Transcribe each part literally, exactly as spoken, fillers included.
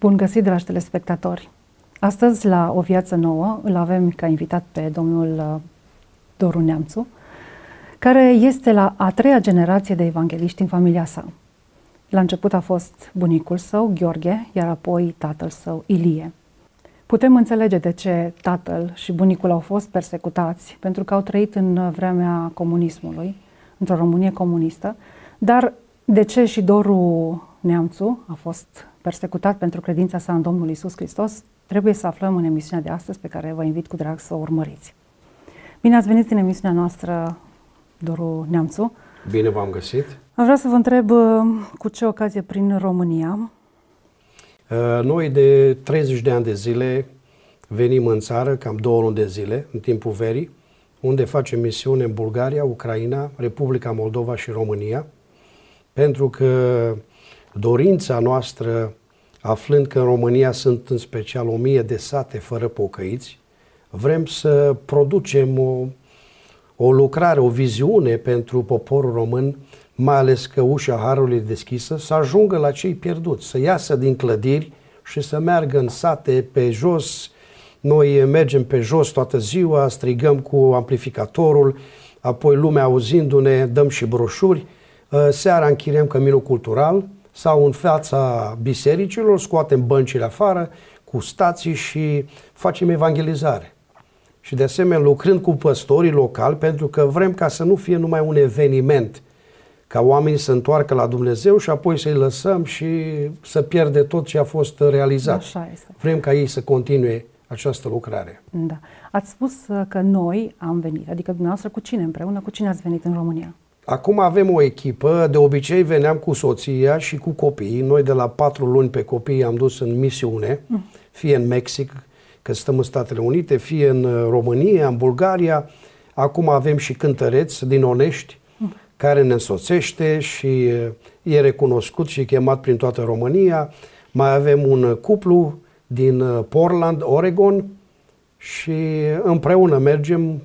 Bun găsit, dragi telespectatori! Astăzi, la O Viață Nouă, îl avem ca invitat pe domnul Doru Neamțu, care este la a treia generație de evangeliști în familia sa. La început a fost bunicul său, Gheorghe, iar apoi tatăl său, Ilie. Putem înțelege de ce tatăl și bunicul au fost persecutați, pentru că au trăit în vremea comunismului, într-o Românie comunistă, dar de ce și Doru Neamțu a fost persecutat pentru credința sa în Domnul Iisus Hristos, trebuie să aflăm în emisiunea de astăzi, pe care vă invit cu drag să o urmăriți. Bine ați venit în emisiunea noastră, Doru Neamțu. Bine v-am găsit. Aș vrea să vă întreb cu ce ocazie prin România? Noi de treizeci de ani de zile venim în țară, cam două luni de zile, în timpul verii, unde facem misiune în Bulgaria, Ucraina, Republica Moldova și România, pentru că dorința noastră, aflând că în România sunt în special o mie de sate fără pocăiți, vrem să producem o, o lucrare, o viziune pentru poporul român, mai ales că ușa Harului deschisă, să ajungă la cei pierduți, să iasă din clădiri și să meargă în sate pe jos. Noi mergem pe jos toată ziua, strigăm cu amplificatorul, apoi lumea auzindu-ne, dăm și broșuri. Seara închiriem căminul cultural sau în fața bisericilor, scoatem băncile afară cu stații și facem evangelizare. Și de asemenea lucrând cu păstorii locali, pentru că vrem ca să nu fie numai un eveniment, ca oamenii să întoarcă la Dumnezeu și apoi să-i lăsăm și să pierde tot ce a fost realizat. Așa este. Vrem ca ei să continue această lucrare. Da. Ați spus că noi am venit, adică dumneavoastră cu cine împreună, cu cine ați venit în România? Acum avem o echipă, de obicei veneam cu soția și cu copiii. Noi de la patru luni pe copii am dus în misiune, mm. fie în Mexic, că stăm în Statele Unite, fie în România, în Bulgaria. Acum avem și cântăreți din Onești, mm. care ne însoțește și e recunoscut și chemat prin toată România. Mai avem un cuplu din Portland, Oregon și împreună mergem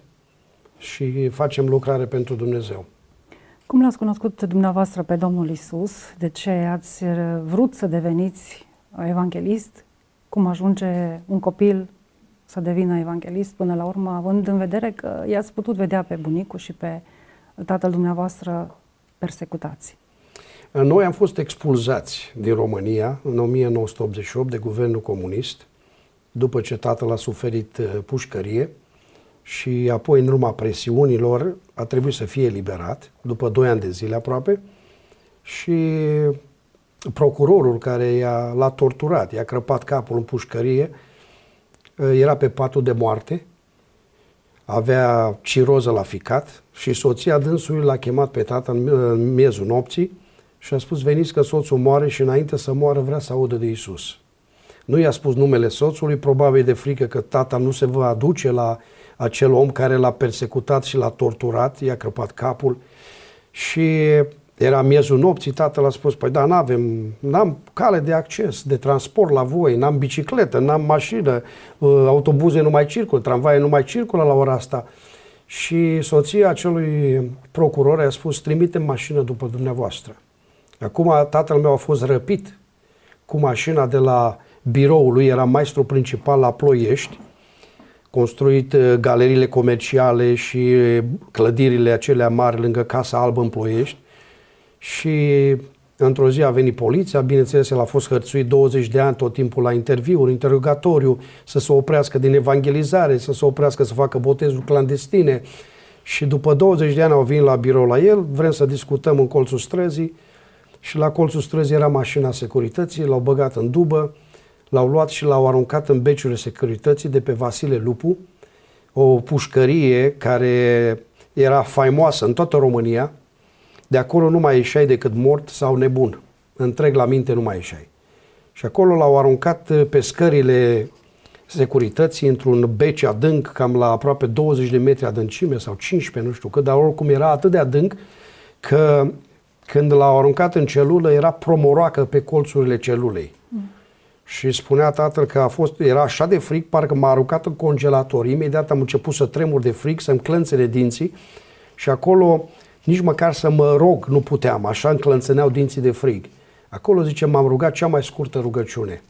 și facem lucrare pentru Dumnezeu. Cum l-ați cunoscut dumneavoastră pe Domnul Iisus? De ce ați vrut să deveniți evanghelist? Cum ajunge un copil să devină evanghelist până la urmă, având în vedere că i-ați putut vedea pe bunicul și pe tatăl dumneavoastră persecutați? Noi am fost expulzați din România în o mie nouă sute optzeci și opt de guvernul comunist, după ce tatăl a suferit pușcărie și apoi în urma presiunilor a trebuit să fie eliberat, după doi ani de zile aproape, și procurorul care i-a, l-a torturat, i-a crăpat capul în pușcărie, era pe patul de moarte, avea ciroză la ficat și soția dânsului l-a chemat pe tată în, în miezul nopții și a spus: veniți că soțul moare și înainte să moară vrea să audă de Iisus. Nu i-a spus numele soțului, probabil de frică că tata nu se va aduce la acel om care l-a persecutat și l-a torturat, i-a crăpat capul și era miezul nopții, tatăl a spus: păi da, n-avem, n-am cale de acces, de transport la voi, n-am bicicletă, n-am mașină, autobuze nu mai circulă, tramvaie nu mai circulă la ora asta. Și soția acelui procuror a spus: trimitem mașină după dumneavoastră. Acum tatăl meu a fost răpit cu mașina de la biroul lui, era maestru principal la Ploiești, construit galeriile comerciale și clădirile acelea mari lângă Casa Albă în Ploiești. Și într-o zi a venit poliția, bineînțeles el a fost hărțuit douăzeci de ani tot timpul la interviuri, interogatoriu, să se oprească din evangelizare, să se oprească să facă botezuri clandestine. Și după douăzeci de ani au venit la birou la el, vrem să discutăm în colțul străzii și la colțul străzii era mașina securității, l-au băgat în dubă, l-au luat și l-au aruncat în beciurile securității de pe Vasile Lupu, o pușcărie care era faimoasă în toată România. De acolo nu mai ieșai decât mort sau nebun. Întreg la minte nu mai ieșai. Și acolo l-au aruncat pe scările securității într-un beci adânc, cam la aproape douăzeci de metri adâncime sau cincisprezece, nu știu cât, dar oricum era atât de adânc că când l-au aruncat în celulă era promoroacă pe colțurile celulei. Mm. Și spunea tatăl că a fost, era așa de frig, parcă m-a aruncat în congelator. Imediat am început să tremur de frig, să-mi clănțene dinții și acolo nici măcar să mă rog nu puteam, așa îmi clănțăneau dinții de frig. Acolo, zice, m-am rugat cea mai scurtă rugăciune.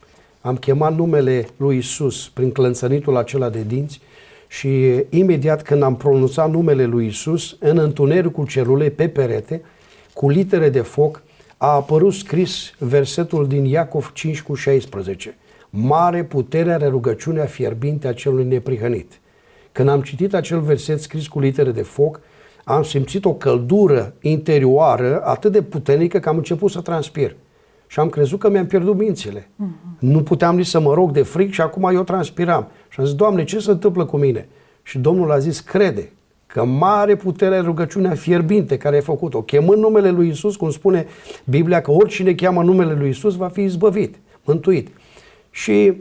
am chemat numele lui Isus prin clănțănitul acela de dinți și imediat când am pronunțat numele lui Isus, în întunericul celulei, pe perete, cu litere de foc, a apărut scris versetul din Iacov cinci cu șaisprezece. Mare putere are rugăciunea fierbinte a celui neprihănit. Când am citit acel verset scris cu litere de foc, am simțit o căldură interioară atât de puternică că am început să transpir. Și am crezut că mi-am pierdut mințile. Uh-huh. Nu puteam nici să mă rog de fric și acum eu transpiram. Și am zis, Doamne, ce se întâmplă cu mine? Și Domnul a zis, crede că mare putere are rugăciunea fierbinte care ai făcut-o. Chemând numele lui Isus, cum spune Biblia, că oricine cheamă numele lui Isus va fi izbăvit, mântuit. Și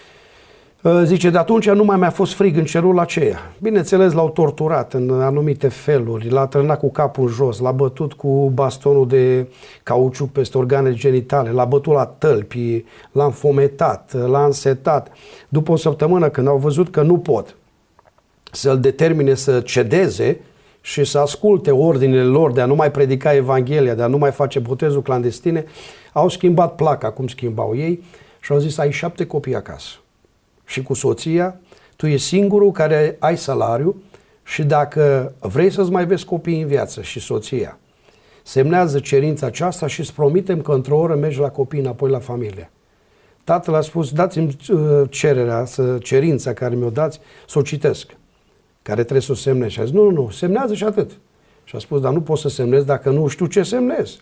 zice, de atunci nu mai mi-a fost frig în celula aceea. Bineînțeles, l-au torturat în anumite feluri, l-a trănat cu capul în jos, l-a bătut cu bastonul de cauciuc peste organele genitale, l-a bătut la tălpi, l-a înfometat, l-a însetat. După o săptămână, când au văzut că nu pot să-l determine să cedeze și să asculte ordinele lor de a nu mai predica Evanghelia, de a nu mai face botezul clandestine, au schimbat placa, cum schimbau ei, și au zis, ai șapte copii acasă. Și cu soția, tu ești singurul care ai salariu și dacă vrei să-ți mai vezi copiii în viață și soția, semnează cerința aceasta și îți promitem că într-o oră mergi la copii înapoi la familie. Tatăl a spus, dați-mi cererea, cerința care mi-o dați, să o citesc, care trebuie să o semnezi. Și a zis, nu, nu, nu, semnează și atât. Și a spus, dar nu pot să semnez dacă nu știu ce semnez.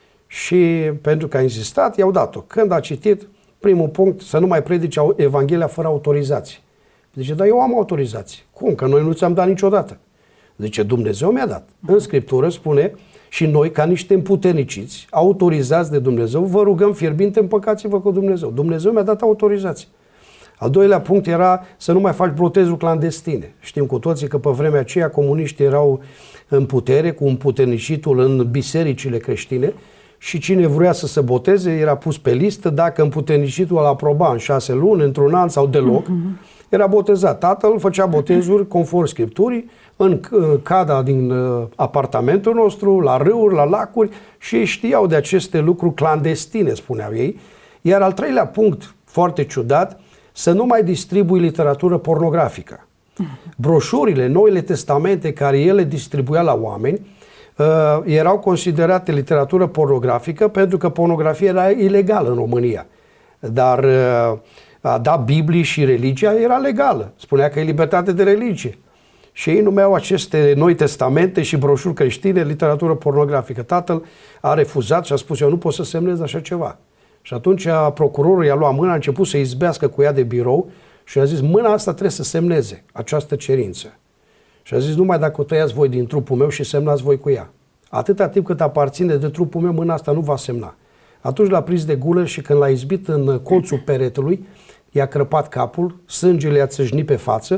Și pentru că a insistat, i-au dat-o. Când a citit, primul punct, să nu mai predice Evanghelia fără autorizație. Zice, dar eu am autorizație. Cum? Că noi nu ți-am dat niciodată. Zice, Dumnezeu mi-a dat. În Scriptură spune, și noi, ca niște împuterniciți, autorizați de Dumnezeu, vă rugăm fierbinte, împăcați-vă cu Dumnezeu. Dumnezeu mi-a dat autorizație. Al doilea punct era să nu mai faci botezul clandestine. Știm cu toții că pe vremea aceea comuniștii erau în putere, cu împuternicitul în bisericile creștine, și cine vrea să se boteze era pus pe listă, dacă împuternicitul îl aproba în șase luni, într-un an sau deloc, uh-huh. era botezat. Tatăl făcea botezuri conform Scripturii, în cada din apartamentul nostru, la râuri, la lacuri, și ei știau de aceste lucruri clandestine, spuneau ei. Iar al treilea punct, foarte ciudat, să nu mai distribui literatură pornografică. Uh-huh. Broșurile, Noile Testamente care ele distribuia la oameni, Uh, erau considerate literatură pornografică pentru că pornografia era ilegală în România. Dar uh, a da Biblii și religia era legală. Spunea că e libertate de religie. Și ei numeau aceste Noi Testamente și broșuri creștine literatură pornografică. Tatăl a refuzat și a spus, eu nu pot să semnez așa ceva. Și atunci procurorul i-a luat mâna, a început să izbească cu ea de birou și a zis, mâna asta trebuie să semneze această cerință. Și a zis, numai dacă o tăiați voi din trupul meu și semnați voi cu ea. Atâta timp cât aparține de trupul meu, mâna asta nu va semna. Atunci l-a prins de gură și când l-a izbit în colțul peretelui, i-a crăpat capul, sângele i-a țâșnit pe față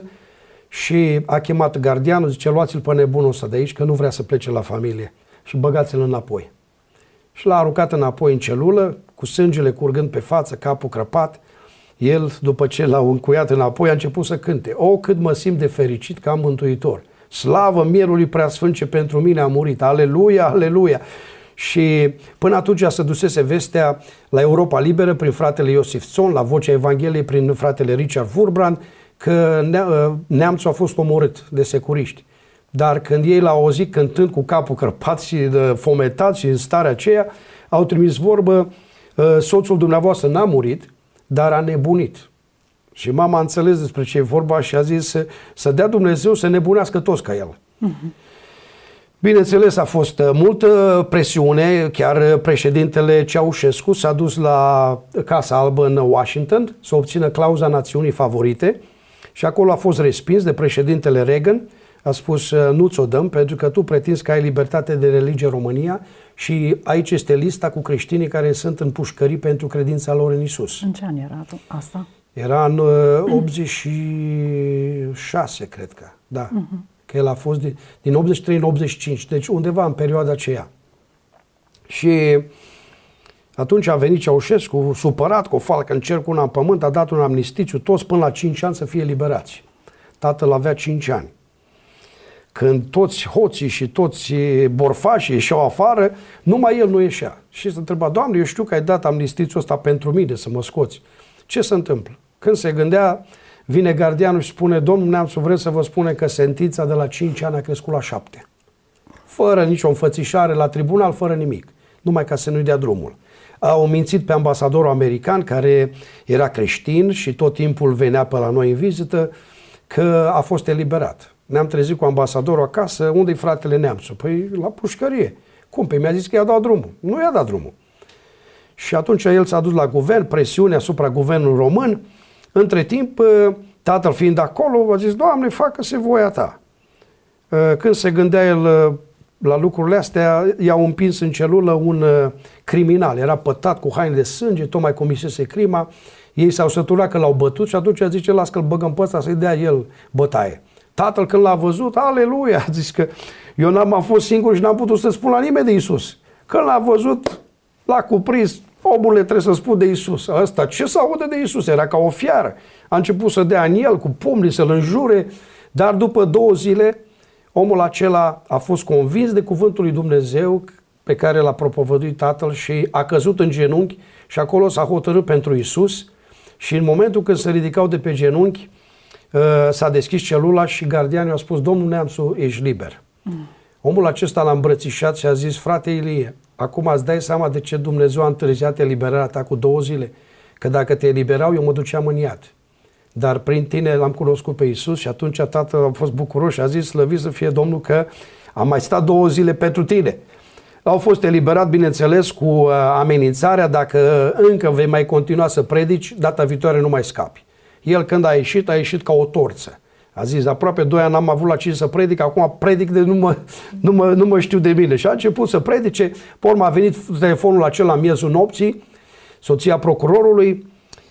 și a chemat gardianul, zice, luați-l pe nebunul ăsta de aici, că nu vrea să plece la familie și băgați-l înapoi. Și l-a aruncat înapoi în celulă, cu sângele curgând pe față, capul crăpat. El, după ce l-a încuiat înapoi, a început să cânte. O, cât mă simt de fericit că am Mântuitor! Slavă Mierului Preasfânt ce pentru mine a murit! Aleluia, aleluia! Și până atunci se dusese vestea la Europa Liberă prin fratele Iosif Țon, la Vocea Evangheliei prin fratele Richard Wurbrand, că neamțul a fost omorât de securiști. Dar când ei l-au auzit cântând cu capul crăpat și fometat și în starea aceea, au trimis vorbă, soțul dumneavoastră n-a murit, dar a nebunit. Și mama a înțeles despre ce e vorba și a zis să dea Dumnezeu să nebunească toți ca el. Uh-huh. Bineînțeles, a fost multă presiune, chiar președintele Ceaușescu s-a dus la Casa Albă în Washington să obțină clauza națiunii favorite și acolo a fost respins de președintele Reagan. A spus, nu ți-o dăm pentru că tu pretinzi că ai libertate de religie în România și aici este lista cu creștinii care sunt în pușcării pentru credința lor în Isus. În ce an era asta? Era în uh, optzeci și șase, cred că. Da. Uh-huh. Că el a fost din, din optzeci și trei în optzeci și cinci, deci undeva în perioada aceea. Și atunci a venit Ceaușescu, supărat, cu o falcă în cer, cu una în pământ, a dat un amnistițiu, toți până la cinci ani să fie liberați. Tatăl avea cinci ani. Când toți hoții și toți borfașii ieșeau afară, numai el nu ieșea. Și se întreba, Doamne, eu știu că ai dat amnistițiul ăsta pentru mine, să mă scoți. Ce se întâmplă? Când se gândea, vine gardianul și spune, domnul Neamțu, vreau să vă spune că sentința de la cinci ani a crescut la șapte. Fără nicio înfățișare la tribunal, fără nimic. Numai ca să nu-i dea drumul. Au mințit pe ambasadorul american, care era creștin și tot timpul venea pe la noi în vizită, că a fost eliberat. Ne-am trezit cu ambasadorul acasă, unde-i fratele Neamțu? Păi la pușcărie. Cum? Păi mi-a zis că i-a dat drumul. Nu i-a dat drumul. Și atunci el s-a dus la guvern, presiune asupra guvernului român. Între timp, tatăl fiind acolo, a zis, Doamne, facă-se voia ta. Când se gândea el la lucrurile astea, i-au împins în celulă un criminal. Era pătat cu haine de sânge, tocmai comisese crima. Ei s-au săturat că l-au bătut și atunci a zice, las că-l băgăm pe ăsta să-i dea el bătaie. Tatăl când l-a văzut, aleluia, a zis că eu n-am fost singur și n-am putut să spun la nimeni de Iisus. Când l-a văzut, l-a cuprins, omule, trebuie să spun de Iisus. Ăsta, ce să audă de Iisus? Era ca o fiară. A început să dea în el cu pumnii, să-l înjure, dar după două zile, omul acela a fost convins de cuvântul lui Dumnezeu pe care l-a propovăduit tatăl și a căzut în genunchi și acolo s-a hotărât pentru Iisus și în momentul când se ridicau de pe genunchi, s-a deschis celula și gardianul a spus, domnul Neamțu, ești liber. Mm. Omul acesta l-a îmbrățișat și a zis, frate Ilie, acum îți dai seama de ce Dumnezeu a întârziat eliberarea ta cu două zile? Că dacă te eliberau, eu mă duceam în iad. Dar prin tine l-am cunoscut pe Iisus și atunci tatăl a fost bucuros și a zis, slăvit să fie Domnul că am mai stat două zile pentru tine. Au fost eliberat, bineînțeles, cu uh, amenințarea, dacă încă vei mai continua să predici, data viitoare nu mai scapi. El când a ieșit, a ieșit ca o torță. A zis, aproape doi ani n-am avut la cine să predic, acum predic de nu mă, nu, mă, nu mă știu de mine. Și a început să predice, pe urmă a venit telefonul acela la miezul nopții, soția procurorului,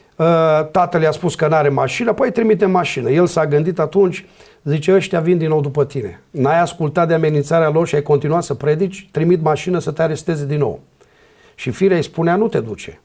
tatăl i-a spus că n-are mașină, păi trimite mașină. El s-a gândit atunci, zice, ăștia vin din nou după tine. N-ai ascultat de amenințarea lor și ai continuat să predici, trimit mașină să te aresteze din nou. Și firea îi spunea, nu te duce,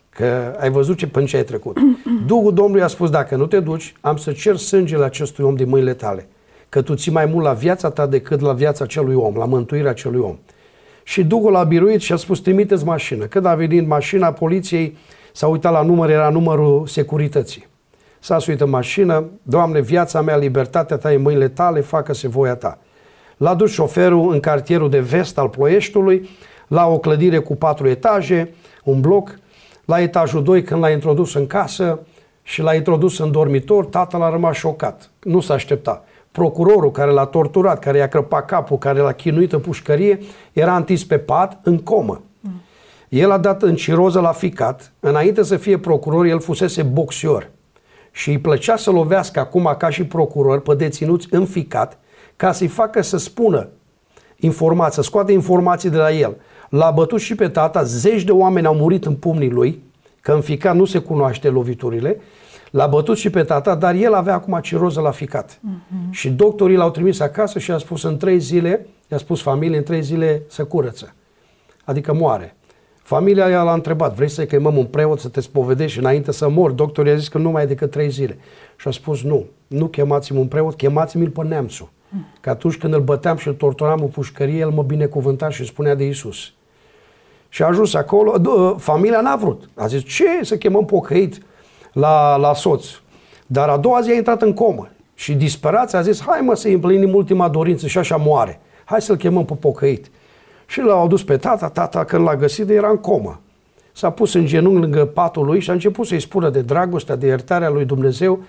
că ai văzut ce până ce ai trecut. Duhul Domnului a spus, dacă nu te duci, am să cer sângele acestui om din mâinile tale, că tu ții mai mult la viața ta decât la viața acelui om, la mântuirea acelui om. Și Duhul a biruit și a spus, trimiteți mașină. Când a venit mașina poliției, s-a uitat la număr, era numărul securității. S-a suit în mașină, Doamne, viața mea, libertatea ta în mâinile tale, facă-se voia ta. L-a dus șoferul în cartierul de vest al Ploieștiului, la o clădire cu patru etaje, un bloc. La etajul doi, când l-a introdus în casă și l-a introdus în dormitor, tatăl a rămas șocat. Nu s-a așteptat. Procurorul care l-a torturat, care i-a crăpat capul, care l-a chinuit în pușcărie, era întins pe pat, în comă. Mm. El a dat în ciroză la ficat. Înainte să fie procuror, el fusese boxior. Și îi plăcea să lovească acum ca și procuror pe deținuți în ficat, ca să-i facă să spună informații, să scoate informații de la el. L-a bătut și pe tata, zeci de oameni au murit în pumnii lui, că în ficat nu se cunoaște loviturile. L-a bătut și pe tata, dar el avea acum ciroză la ficat. Uh-huh. Și doctorii l-au trimis acasă și a spus în trei zile, i-a spus familiei, în trei zile se curăță. Adică moare. Familia aia l-a întrebat, vrei să-i chemăm un preot să te spovedești înainte să mor? Doctorii a zis că nu mai e decât trei zile. Și a spus, nu, nu chemați-mi un preot, chemați-mi-l pe Neamțu. Uh-huh. Că atunci când îl băteam și îl torturam în pușcărie, el mă binecuvânta și spunea de Iisus. Și a ajuns acolo, familia n-a vrut. A zis, ce să chemăm pocăit la, la soț? Dar a doua zi a intrat în comă și disperați a zis, hai mă să-i împlinim ultima dorință și așa moare. Hai să-l chemăm pe pocăit. Și l-au adus pe tata, tata când l-a găsit era în comă. S-a pus în genunchi lângă patul lui și a început să-i spună de dragostea, de iertarea lui Dumnezeu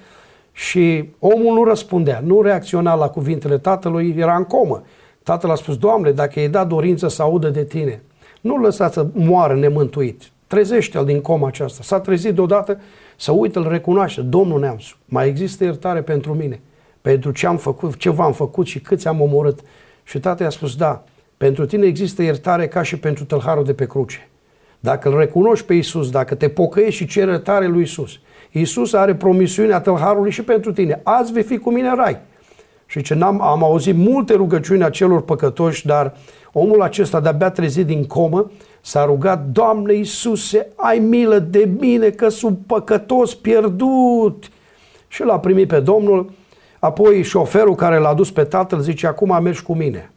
și omul nu răspundea, nu reacționa la cuvintele tatălui, era în comă. Tatăl a spus, Doamne, dacă i-ai dat dorință să audă de tine, nu lăsa să moară nemântuit. Trezește-l din coma aceasta. S-a trezit deodată, să uită, îl recunoaște. Domnul Neamțu, mai există iertare pentru mine, pentru ce am făcut, ce v-am făcut și câți am omorât. Și tatăl i-a spus, da, pentru tine există iertare ca și pentru tălharul de pe cruce. Dacă îl recunoști pe Iisus, dacă te pocăiești și ceri iertare lui Iisus, Iisus are promisiunea tălharului și pentru tine. Azi vei fi cu mine în rai. Și ce n-am, am auzit multe rugăciuni a celor păcătoși, dar omul acesta de-abia trezit din comă s-a rugat, Doamne Iisuse, ai milă de mine că sunt păcătos pierdut. Și l-a primit pe Domnul. Apoi șoferul care l-a dus pe tatăl zice, acum mergi cu mine.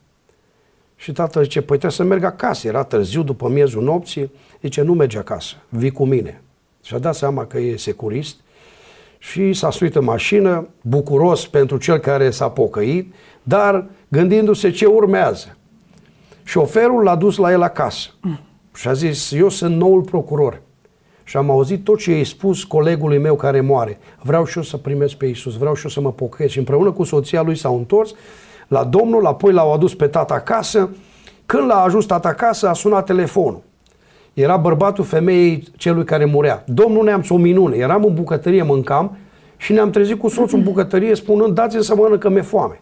Și tatăl zice, păi trebuie să merg acasă. Era târziu după miezul nopții. Zice, nu mergi acasă, vii cu mine. Și-a dat seama că e securist și s-a suit în mașină, bucuros pentru cel care s-a pocăit, dar gândindu-se ce urmează. Șoferul l-a dus la el acasă și a zis, eu sunt noul procuror și am auzit tot ce i-ai spus colegului meu care moare. Vreau și eu să primesc pe Iisus, vreau și eu să mă pocăiesc. Și împreună cu soția lui s-au întors la Domnul, apoi l-au adus pe tata acasă. Când l-a ajuns tata acasă, a sunat telefonul. Era bărbatul femeii celui care murea. Domnul Neamțu, o minune. Eram în bucătărie, mâncam și ne-am trezit cu soțul în bucătărie spunând, dați-mi să mănânc că mi-e foame.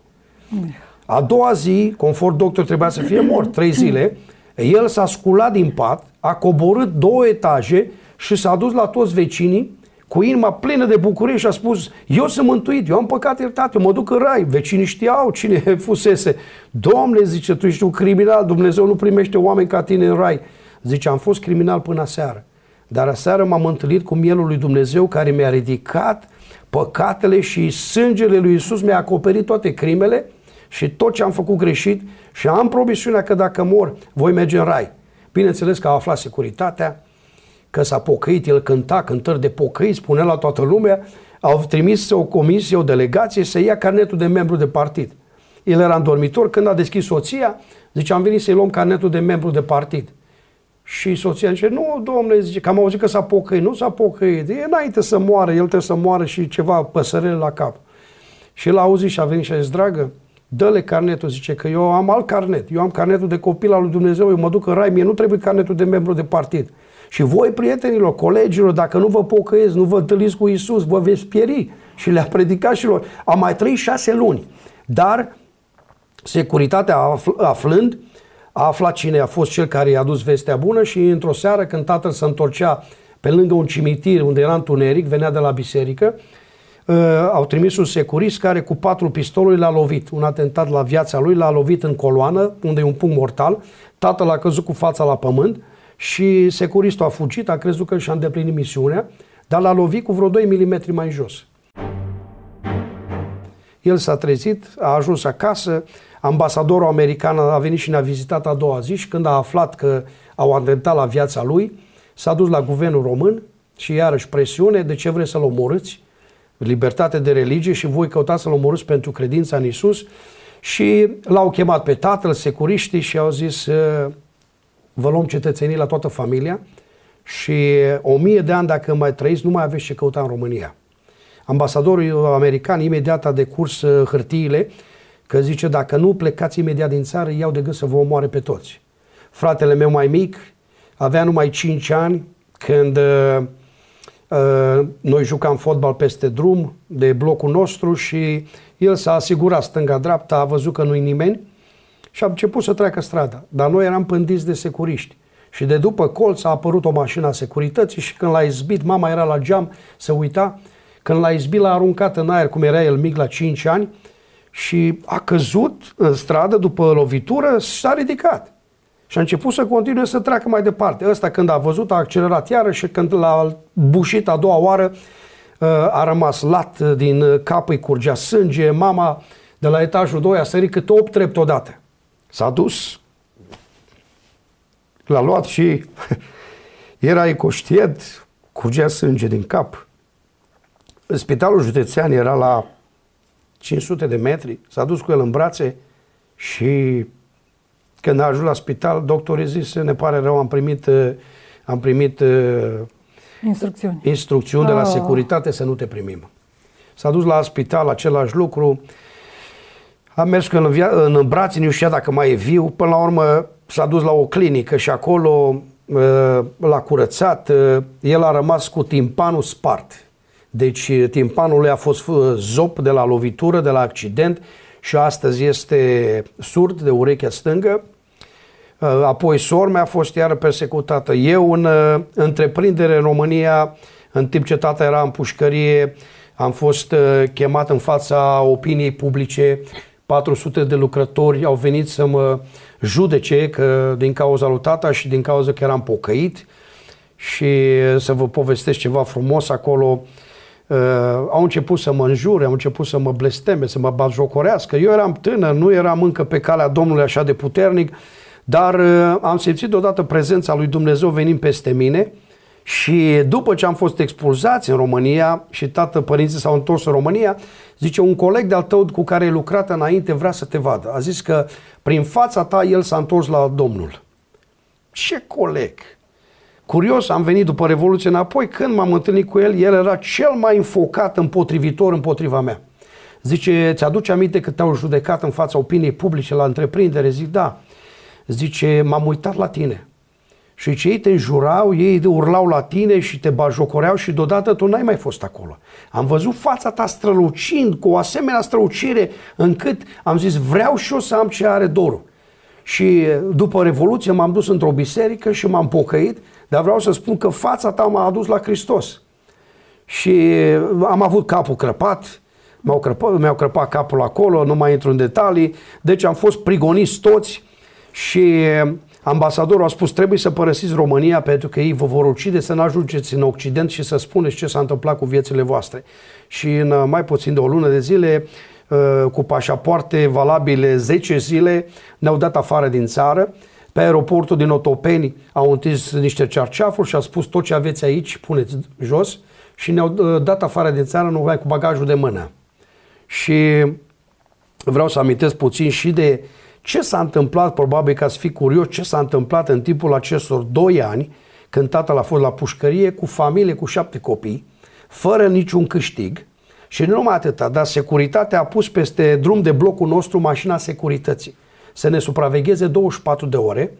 A doua zi, conform doctor, trebuia să fie mort, trei zile, el s-a sculat din pat, a coborât două etaje și s-a dus la toți vecinii cu inima plină de bucurie și a spus, eu sunt mântuit, eu am păcat iertat, eu mă duc în rai. Vecinii știau cine fusese. Doamne, zice, tu ești un criminal, Dumnezeu nu primește oameni ca tine în rai. Zice, am fost criminal până aseară, dar aseară m-am întâlnit cu mielul lui Dumnezeu care mi-a ridicat păcatele și sângele lui Iisus mi-a acoperit toate crimele și tot ce am făcut greșit și am promisiunea că dacă mor, voi merge în rai. Bineînțeles că a aflat securitatea, că s-a pocăit, el cânta cântări de pocăit, spunea la toată lumea, au trimis o comisie, o delegație să ia carnetul de membru de partid. El era în dormitor, când a deschis soția, zice, am venit să-i luăm carnetul de membru de partid. Și soția zice, nu, domnule, zice, că am auzit că s-a pocăit, nu s-a pocăit, e înainte să moară, el trebuie să moară și ceva păsărele la cap. Și el a auzit și a venit și a zis, dragă, dă-le carnetul, zice că eu am alt carnet, eu am carnetul de copil al lui Dumnezeu, eu mă duc în rai, mie nu trebuie carnetul de membru de partid. Și voi, prietenilor, colegilor, dacă nu vă pocăiți, nu vă întâlniți cu Iisus, vă veți pieri. Și le-a predicat și lor. Am mai trăit șase luni, dar securitatea afl- aflând, a aflat cine a fost cel care i-a dus vestea bună și într-o seară, când tatăl se întorcea pe lângă un cimitir unde era întuneric, venea de la biserică, uh, au trimis un securist care cu patru pistoluri l-a lovit. Un atentat la viața lui, l-a lovit în coloană, unde e un punct mortal. Tatăl a căzut cu fața la pământ și securistul a fugit, a crezut că și-a îndeplinit misiunea, dar l-a lovit cu vreo doi milimetri mai jos. El s-a trezit, a ajuns acasă, ambasadorul american a venit și ne-a vizitat a doua zi și când a aflat că au atentat la viața lui, s-a dus la guvernul român și iarăși presiune, de ce vreți să-l omorâți? Libertate de religie și voi căutați să-l omorâți pentru credința în Iisus. Și l-au chemat pe tatăl, securiștii și au zis, vă luăm cetățenii la toată familia și o mie de ani dacă mai trăiți, nu mai aveți ce căuta în România. Ambasadorul american imediat a decurs hârtiile că zice, dacă nu plecați imediat din țară, iau de gând să vă omoare pe toți. Fratele meu mai mic avea numai cinci ani când uh, uh, noi jucam fotbal peste drum de blocul nostru și el s-a asigurat stânga-dreapta, a văzut că nu-i nimeni și a început să treacă strada. Dar noi eram pândiți de securiști. Și de după colț a apărut o mașină a securității și când l-a izbit, mama era la geam, se uita, când l-a izbit, l-a aruncat în aer, cum era el mic la cinci ani, și a căzut în stradă după lovitură, s-a ridicat. Și a început să continue să treacă mai departe. Ăsta când a văzut a accelerat iară și când l-a bușit a doua oară a rămas lat din cap, îi curgea sânge. Mama de la etajul doi a sărit câte opt trepte odată. S-a dus, l-a luat și era inconștient, curgea sânge din cap. Spitalul județean era la cinci sute de metri, s-a dus cu el în brațe și când a ajuns la spital, doctorii zis, ne pare rău, am primit, am primit instrucțiuni, instrucțiuni de la securitate să nu te primim. S-a dus la spital, același lucru, a mers cu el în, via- în brațe, nu știa dacă mai e viu, până la urmă s-a dus la o clinică și acolo l-a curățat, el a rămas cu timpanul spart. Deci timpanul lui a fost zop de la lovitură, de la accident și astăzi este surd de urechea stângă. Apoi sora mea a fost iară persecutată. Eu în întreprindere în România, în timp ce tata era în pușcărie, am fost chemat în fața opiniei publice. patru sute de lucrători au venit să mă judece că, din cauza lui tata și din cauza că eram pocăit. Și să vă povestesc ceva frumos acolo. Uh, au început să mă înjure, au început să mă blesteme, să mă batjocorească. Eu eram tânăr, nu eram încă pe calea Domnului așa de puternic, dar uh, am simțit deodată prezența lui Dumnezeu venind peste mine Și după ce am fost expulzați în România și tată, părinții s-au întors în România, zice, un coleg de-al tău cu care ai lucrat înainte vrea să te vadă. A zis că prin fața ta el s-a întors la Domnul. Ce coleg? Curios, am venit după Revoluție înapoi, când m-am întâlnit cu el, el era cel mai înfocat împotrivitor împotriva mea. Zice, ți-aduce aminte că te-au judecat în fața opiniei publice la întreprindere? Zic, da. Zice, m-am uitat la tine. Și ce ei te înjurau, ei urlau la tine și te bajocoreau și deodată tu n-ai mai fost acolo. Am văzut fața ta strălucind cu o asemenea strălucire încât am zis, vreau și eu să am ce are Doru. Și după Revoluție m-am dus într-o biserică și m-am pocăit, dar vreau să spun că fața ta m-a adus la Hristos. Și am avut capul crăpat, mi-au crăpat, mi-au crăpat capul acolo, nu mai intru în detalii, deci am fost prigoniți toți și ambasadorul a spus, trebuie să părăsiți România pentru că ei vă vor ucide, să nu ajungeți în Occident și să spuneți ce s-a întâmplat cu viețile voastre. Și în mai puțin de o lună de zile, cu pașapoarte valabile zece zile, ne-au dat afară din țară. Pe aeroportul din Otopeni au întins niște cearceafuri și au spus, tot ce aveți aici, puneți jos, și ne-au dat afară din țară numai cu bagajul de mână. Și vreau să amintesc puțin și de ce s-a întâmplat, probabil că ați fi curios, ce s-a întâmplat în timpul acestor doi ani, când tatăl a fost la pușcărie, cu familie, cu șapte copii, fără niciun câștig. Și nu numai atâta, dar securitatea a pus peste drum de blocul nostru mașina securității să ne supravegheze douăzeci și patru de ore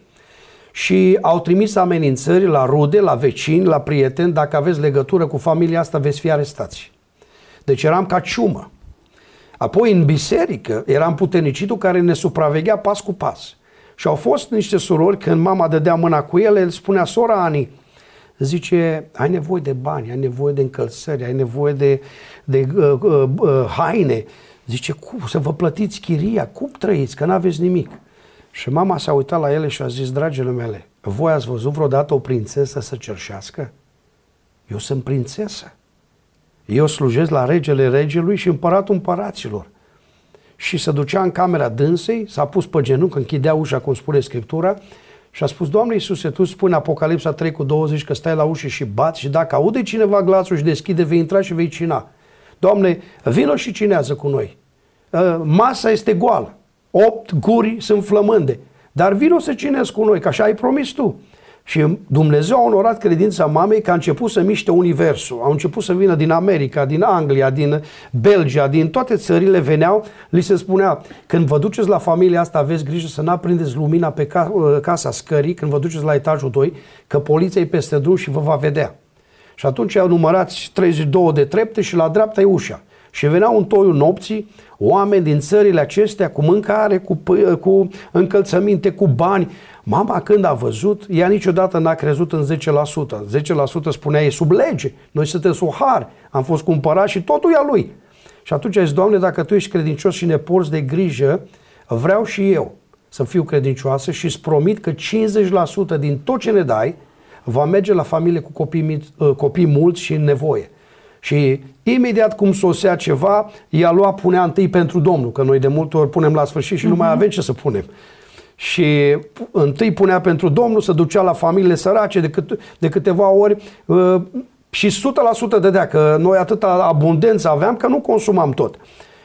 și au trimis amenințări la rude, la vecini, la prieteni, dacă aveți legătură cu familia asta veți fi arestați. Deci eram ca ciumă. Apoi în biserică eram puternicitul care ne supraveghea pas cu pas. Și au fost niște surori, când mama dădea mâna cu ele, el spunea, sora Ani, zice, ai nevoie de bani, ai nevoie de încălțări, ai nevoie de, de uh, uh, uh, haine. Zice, cum să vă plătiți chiria? Cum trăiți? Că n-aveți nimic. Și mama s-a uitat la ele și a zis, dragile mele, voi ați văzut vreodată o prințesă să cerșească? Eu sunt prințesă. Eu slujesc la regele regelui și împăratul împăraților. Și se ducea în camera dânsei, s-a pus pe genunchi, închidea ușa, cum spune Scriptura, și a spus, Doamne Iisuse, Tu spui în Apocalipsa trei cu douăzeci că stai la ușă și bați și dacă aude cineva glasul și deschide, vei intra și vei cina. Doamne, vino și cinează cu noi. Masa este goală, opt guri sunt flămânde, dar vino să cinezi cu noi, că așa ai promis Tu. Și Dumnezeu a onorat credința mamei că a început să miște universul. Au început să vină din America, din Anglia, din Belgia, din toate țările veneau, li se spunea, când vă duceți la familia asta, aveți grijă să n-aprindeți lumina pe ca, casa scării, când vă duceți la etajul doi, că poliția e peste drum și vă va vedea. Și atunci au numărat treizeci și două de trepte și la dreapta e ușa. Și veneau în toiul nopții oameni din țările acestea cu mâncare, cu, cu încălțăminte, cu bani. Mama când a văzut, ea niciodată n-a crezut în zece la sută. zece la sută spunea, e sub lege, noi suntem sohari, am fost cumpărați și totul e a lui. Și atunci a zis, Doamne, dacă Tu ești credincios și ne porți de grijă, vreau și eu să fiu credincioasă și îți promit că cincizeci la sută din tot ce ne dai va merge la familie cu copii, copii mulți și în nevoie. Și imediat cum sosea ceva, ea lua, punea întâi pentru Domnul, că noi de multe ori punem la sfârșit și uh-huh. nu mai avem ce să punem. Și întâi punea pentru Domnul, se ducea la familiile sărace de, câte, de câteva ori uh, și o sută la sută dădea, că noi atâta abundență aveam că nu consumam tot.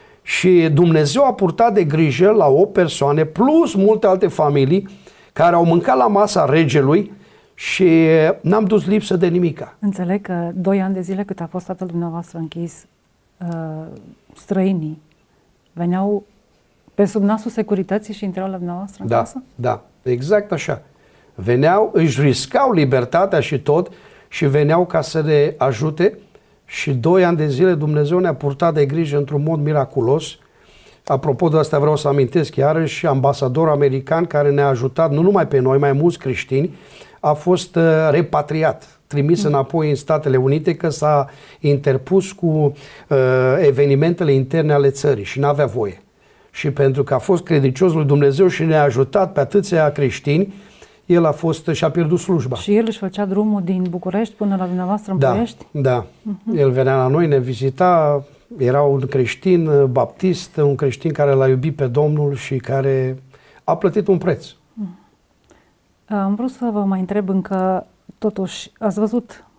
Și Dumnezeu a purtat de grijă la o persoană plus multe alte familii care au mâncat la masa regelui și n-am dus lipsă de nimica. Înțeleg că doi ani de zile cât a fost tatăl dumneavoastră închis, uh, străinii veneau pe sub nasul securității și intrau la dumneavoastră în da, casă? Da, exact așa. Veneau, își riscau libertatea și tot și veneau ca să ne ajute și doi ani de zile Dumnezeu ne-a purtat de grijă într-un mod miraculos. Apropo de asta vreau să amintesc iarăși ambasadorul american care ne-a ajutat, nu numai pe noi, mai mulți creștini, a fost uh, repatriat, trimis mm. înapoi în Statele Unite că s-a interpus cu uh, evenimentele interne ale țării și n-avea voie. Și pentru că a fost credincios lui Dumnezeu și ne-a ajutat pe atâția creștini, el a fost și-a pierdut slujba. Și el își făcea drumul din București până la dumneavoastră în da, Ploiești? Da, uh-huh. El venea la noi, ne vizita, era un creștin baptist, un creștin care l-a iubit pe Domnul și care a plătit un preț. Am vrut să vă mai întreb încă, totuși, ați văzut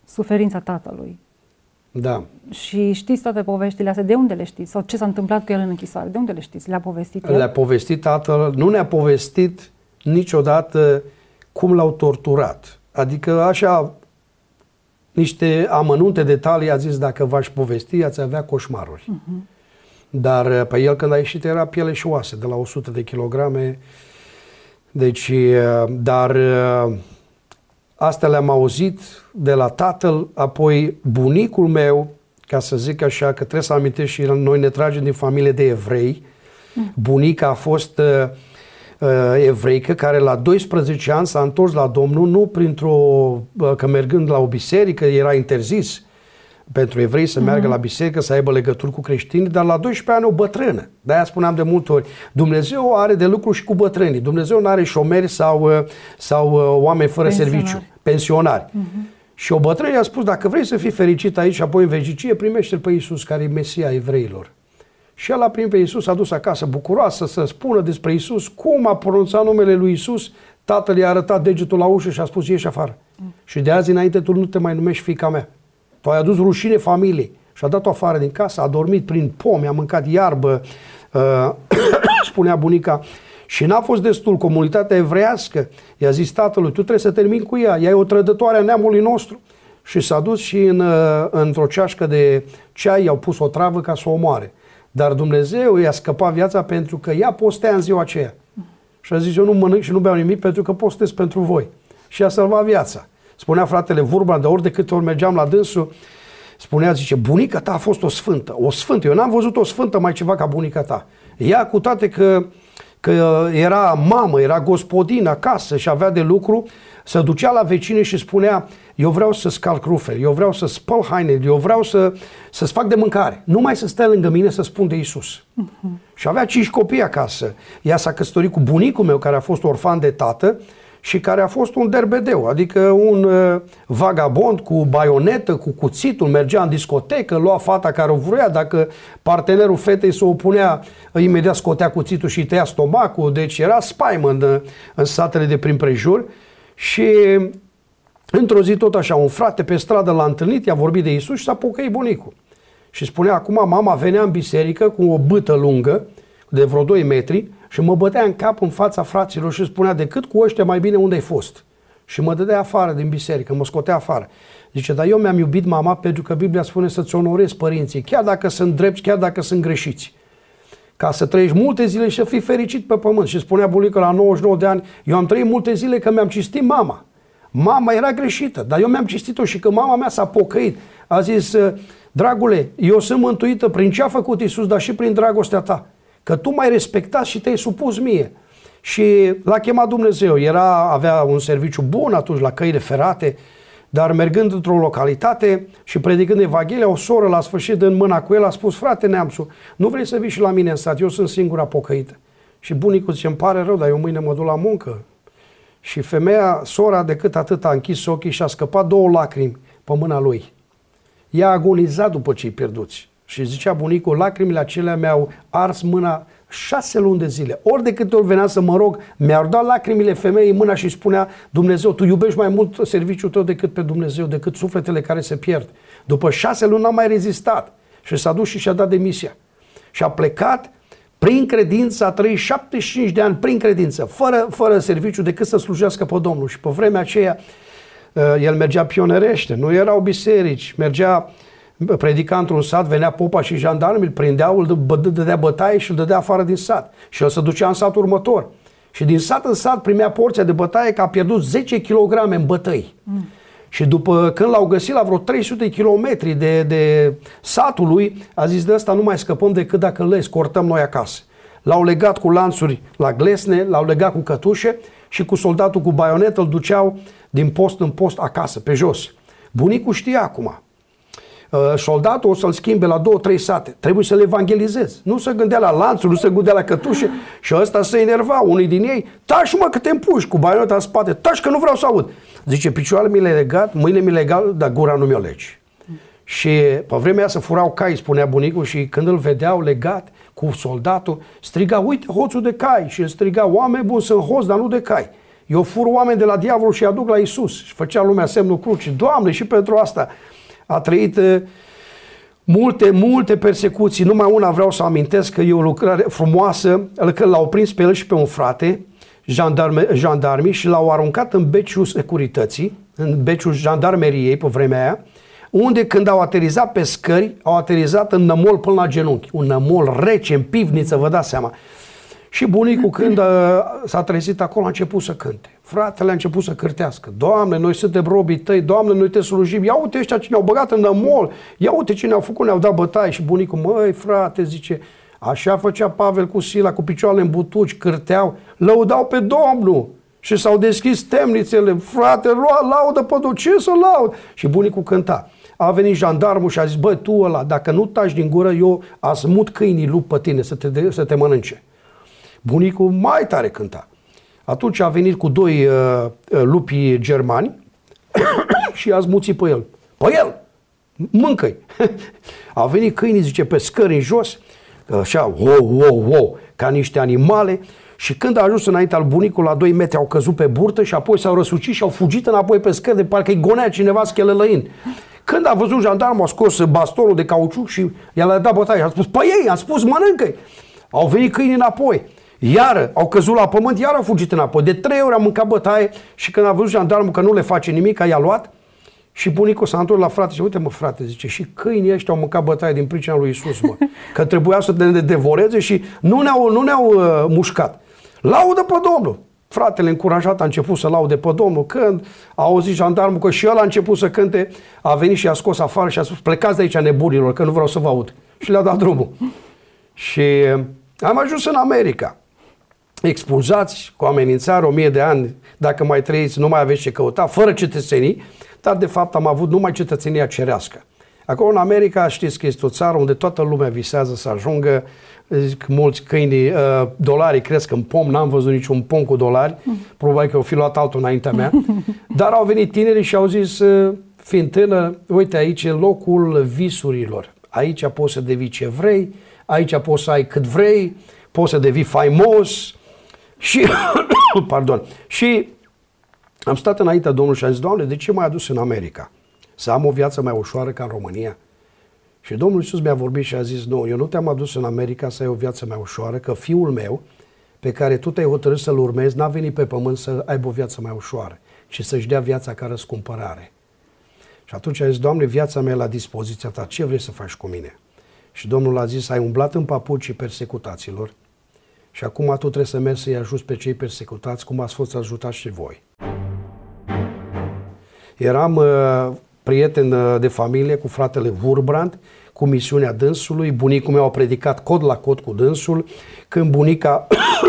suferința tatălui. Da. Și știți toate poveștile astea, de unde le știți? Sau ce s-a întâmplat cu el în închisoare, de unde le știți? Le-a povestit el? Le-a povestit tatăl, nu ne-a povestit niciodată cum l-au torturat. Adică așa, niște amănunte detalii, a zis, dacă v-aș povesti, ați avea coșmaruri. Uh-huh. Dar pe el când a ieșit era piele și oase, de la o sută de kilograme. Deci, dar astea le-am auzit de la tatăl, apoi bunicul meu, ca să zic așa, că trebuie să amintesc și noi ne tragem din familie de evrei. Mm. Bunica a fost uh, uh, evreică, care la doisprezece ani s-a întors la Domnul, nu printr-o, uh, că mergând la o biserică era interzis pentru evrei să meargă mm-hmm. la biserică, să aibă legături cu creștini, dar la doisprezece ani o bătrână. De-aia spuneam de multe ori, Dumnezeu are de lucru și cu bătrânii. Dumnezeu nu are șomeri sau, sau oameni fără pensionari. serviciu, pensionari. Mm-hmm. Și o bătrână i-a spus, dacă vrei să fii fericit aici și apoi în veșnicie, primește-L pe Iisus, care e Mesia evreilor. Și el a primit pe Iisus, a dus acasă bucuroasă să spună despre Iisus, cum a pronunțat numele lui Iisus. Tatăl i-a arătat degetul la ușă și a spus, ieși afară. Mm. Și de azi înainte tu nu te mai numești fiica mea. Tu ai adus rușine familiei. Și a dat-o afară din casă, a dormit prin pomi, a mâncat iarbă, uh, spunea bunica. Și n-a fost destul, comunitatea evreiască i-a zis tatălui, tu trebuie să termini cu ea, ea e o trădătoare a neamului nostru. Și s-a dus și în, într-o ceașcă de ceai i-au pus o travă ca să o omoare. Dar Dumnezeu i-a scăpat viața pentru că ea postea în ziua aceea. Și a zis, eu nu mănânc și nu beau nimic pentru că postez pentru voi. Și a salvat viața. Spunea fratele Vurba, de ori de câte ori mergeam la dânsul, spunea, zice, bunica ta a fost o sfântă. O sfântă. Eu n-am văzut o sfântă mai ceva ca bunica ta. Ea, cu toate că, că era mamă, era gospodină acasă și avea de lucru, se ducea la vecine și spunea, eu vreau să scalc rufele, eu vreau să spăl hainele, eu vreau să, să-ți fac de mâncare. Numai să stai lângă mine să spun de Iisus. Uh-huh. Și avea cinci copii acasă. Ea s-a căsătorit cu bunicul meu, care a fost orfan de tată, și care a fost un derbedeu, adică un uh, vagabond cu baionetă, cu cuțitul, mergea în discotecă, lua fata care o vrea, dacă partenerul fetei se opunea, imediat scotea cuțitul și tăia stomacul, deci era spaimă în, în satele de prin prejur. Și într-o zi tot așa, un frate pe stradă l-a întâlnit, i-a vorbit de Iisus și s-a pocăit bunicul. Și spunea, acum mama venea în biserică cu o bâtă lungă, de vreo doi metri, și mă bătea în cap în fața fraților și spunea, decât cu ăștia mai bine unde ai fost. Și mă dădea afară din biserică, mă scotea afară. Zice, dar eu mi-am iubit mama pentru că Biblia spune să-ți onorezi părinții, chiar dacă sunt drepți, chiar dacă sunt greșiți. Ca să trăiești multe zile și să fii fericit pe pământ. Și spunea bunicul la nouăzeci și nouă de ani, eu am trăit multe zile că mi-am cinstit mama. Mama era greșită, dar eu mi-am cinstit-o și că mama mea s-a pocăit. A zis, dragule, eu sunt mântuită prin ce a făcut Iisus, dar și prin dragostea ta. Că tu m-ai respectat și te-ai supus mie. Și l-a chemat Dumnezeu. Era, avea un serviciu bun atunci la căile ferate, dar mergând într-o localitate și predicând Evanghelia, o soră la sfârșit în mâna cu el a spus, frate Neamțu, nu vrei să vii și la mine în sat? Eu sunt singura pocăită. Și bunicul zice, îmi pare rău, dar eu mâine mă duc la muncă. Și femeia, sora, decât atât a închis ochii și a scăpat două lacrimi pe mâna lui. Ea a agonizat după cei pierduți. Și zicea bunicul, lacrimile acelea mi-au ars mâna șase luni de zile. Ori de câte ori venea să mă rog, mi-au dat lacrimile femeii în mâna și spunea, Dumnezeu, tu iubești mai mult serviciul tău decât pe Dumnezeu, decât sufletele care se pierd. După șase luni n-a mai rezistat și s-a dus și și-a dat demisia. Și a plecat prin credință, a trăit șaptezeci și cinci de ani prin credință, fără, fără serviciu, decât să slujească pe Domnul. Și pe vremea aceea el mergea pionerește, nu erau biserici, mergea, predica într-un sat, venea popa și jandarmii, îl prindeau, îl dădea bătaie și îl dădea afară din sat. Și el se ducea în satul următor. Și din sat în sat primea porția de bătaie, că a pierdut zece kilograme în bătăi. Mm. Și după când l-au găsit la vreo trei sute de kilometri de, de satul lui, a zis, de ăsta nu mai scăpăm decât dacă îl escortăm noi acasă. L-au legat cu lanțuri la glesne, l-au legat cu cătușe și cu soldatul cu baionetă îl duceau din post în post acasă, pe jos. Bunicul știa acum. Soldatul o să-l schimbe la două, trei sate. Trebuie să le evangelizezi. Nu se gândea la lanțuri, nu se gândea la cătușe și ăsta se enerva. Unii din ei, taci mă că te împuși cu baioneta în spate, taci că nu vreau să aud. Zice, picioarele mi le legat, mâinile mi le legat, dar gura nu mi-o legi. Mm. Și pe vremea aia se furau cai, spunea bunicul, și când îl vedeau legat cu soldatul, striga, uite hoțul de cai, și îl striga, oameni buni, sunt hoți, dar nu de cai. Eu fur oameni de la diavol și aduc la Iisus. Și făcea lumea semnul crucii. Doamne, și pentru asta a trăit uh, multe, multe persecuții. Numai una vreau să amintesc, că e o lucrare frumoasă, că l-au prins pe el și pe un frate, jandarme, jandarmii, și l-au aruncat în beciul securității, în beciul jandarmeriei pe vremea aia, unde când au aterizat pe scări, au aterizat în nămol până la genunchi. Un nămol rece, în pivniță, vă dați seama. Și bunicul, când uh, s-a trezit acolo, a început să cânte. Fratele a început să cârtească. Doamne, noi suntem robii tăi, Doamne, noi te slujim. Ia uite ăștia cine au băgat în nămol, ia uite cine au făcut, ne-au dat bătaie. Și bunicul, măi, frate, zice, așa făcea Pavel cu Sila, cu picioarele în butuci, cârteau, lăudau pe Domnul. Și s-au deschis temnițele, frate, lua, laudă pe Domnul, ce să laud? Și bunicul cânta. A venit jandarmul și a zis, bă, tu ăla, dacă nu taci din gură, eu azmut câinii lup pe tine să te, să te mănânce. Bunicul mai tare cânta. Atunci a venit cu doi uh, lupi germani și a zmuțit pe el. Pe el! Mâncă-i! A venit câinii, zice, pe scări în jos, așa, wow, wow, wow, ca niște animale, și când a ajuns înainte al bunicului, la doi metri au căzut pe burtă și apoi s-au răsucit și au fugit înapoi pe scări, de parcă-i gonea cineva schelelăind. Când a văzut jandarmul, a scos bastonul de cauciuc și i-a dat bătaie. A spus, pe ei, a spus, mănâncă-i! Au venit câinii înapoi. Iară, au căzut la pământ, iar au fugit înapoi. De trei ori a mâncat bătaie și când a văzut jandarmul că nu le face nimic, i-a luat și bunicul s-a întors la frate și uite mă frate, zice, și câinii ăștia au mâncat bătaie din pricina lui Iisus, mă. Că trebuia să ne devoreze și nu ne-au, nu ne-au uh, mușcat. Laudă pe Domnul! Fratele încurajat a început să laude pe Domnul. Când a auzit jandarmul că și el a început să cânte, a venit și a scos afară și a spus, plecați de aici nebunilor, că nu vreau să vă aud. Și le-a dat drumul. Și am ajuns în America. Expulzați cu amenințare o mie de ani, dacă mai trăiți, nu mai aveți ce căuta, fără cetățenii, dar de fapt am avut numai cetățenia cerească. Acolo în America știți că este o țară unde toată lumea visează să ajungă, zic, mulți câini, uh, dolarii cresc în pom, n-am văzut niciun pom cu dolari, probabil că o fi luat altul înaintea mea, dar au venit tinerii și au zis, uh, fiind tânăr, uite aici e locul visurilor, aici poți să devii ce vrei, aici poți să ai cât vrei, poți să devii faimos și, pardon, și am stat înaintea Domnului și am zis, Doamne, de ce m-ai adus în America? Să am o viață mai ușoară ca în România? Și Domnul Iisus mi-a vorbit și a zis, nu, eu nu te-am adus în America să ai o viață mai ușoară, că fiul meu, pe care tu te-ai hotărât să-l urmezi, n-a venit pe pământ să aibă o viață mai ușoară, ci să-și dea viața ca răscumpărare. Și atunci a zis, Doamne, viața mea e la dispoziția ta, ce vrei să faci cu mine? Și Domnul a zis, ai umblat în papucii persecutaților și acum tu trebuie să mergi să-i ajuți pe cei persecutați, cum ați fost ajutați și voi. Eram uh, prieten uh, de familie cu fratele Wurbrand, cu misiunea dânsului. Bunicul meu a predicat cod la cod cu dânsul. Când bunica